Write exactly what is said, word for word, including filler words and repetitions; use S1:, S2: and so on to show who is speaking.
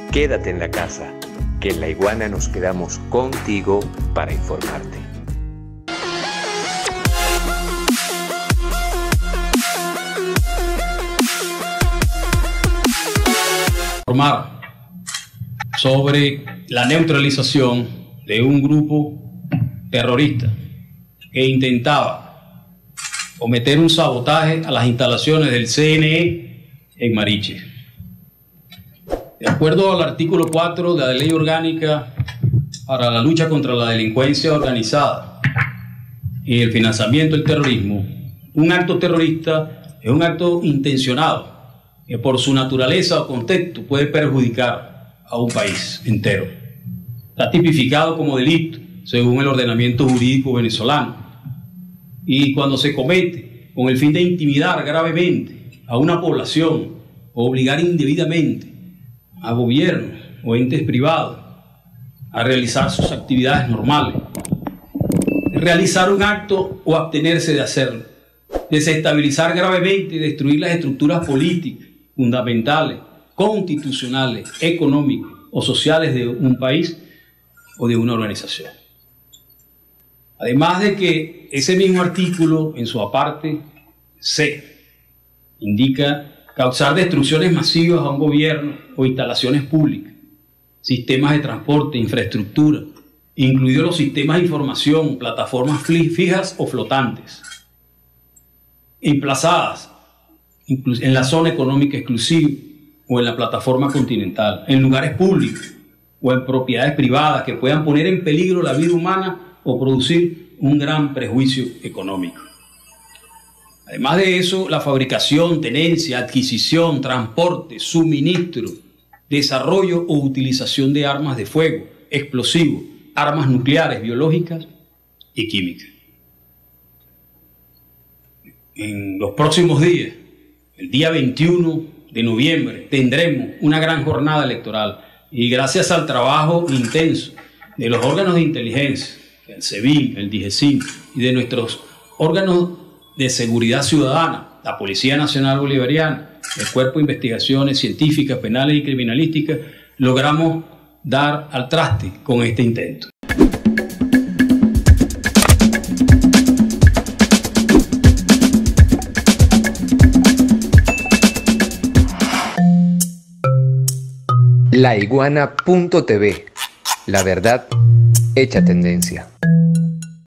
S1: Quédate en la casa, que en La Iguana nos quedamos contigo para informarte.
S2: Informar sobre la neutralización de un grupo terrorista que intentaba cometer un sabotaje a las instalaciones del C N E en Mariche. De acuerdo al artículo cuatro de la Ley Orgánica para la lucha contra la delincuencia organizada y el financiamiento del terrorismo, un acto terrorista es un acto intencionado que por su naturaleza o contexto puede perjudicar a un país entero. Está tipificado como delito según el ordenamiento jurídico venezolano. Y cuando se comete con el fin de intimidar gravemente a una población o obligar indebidamente a gobiernos o entes privados a realizar sus actividades normales, realizar un acto o abstenerse de hacerlo, desestabilizar gravemente y destruir las estructuras políticas fundamentales, constitucionales, económicas o sociales de un país o de una organización. Además de que ese mismo artículo, en su aparte C, indica causar destrucciones masivas a un gobierno o instalaciones públicas, sistemas de transporte, infraestructura, incluidos los sistemas de información, plataformas fijas o flotantes, emplazadas en la zona económica exclusiva o en la plataforma continental, en lugares públicos o en propiedades privadas que puedan poner en peligro la vida humana o producir un gran perjuicio económico. Además de eso, la fabricación, tenencia, adquisición, transporte, suministro, desarrollo o utilización de armas de fuego, explosivos, armas nucleares, biológicas y químicas. En los próximos días, el día veintiuno de noviembre, tendremos una gran jornada electoral y gracias al trabajo intenso de los órganos de inteligencia, el SEBIN, el DIGESIN y de nuestros órganos de seguridad ciudadana, la Policía Nacional Bolivariana, el Cuerpo de Investigaciones Científicas, Penales y Criminalísticas, logramos dar al traste con este intento.
S1: La Iguana punto T V, la verdad hecha tendencia.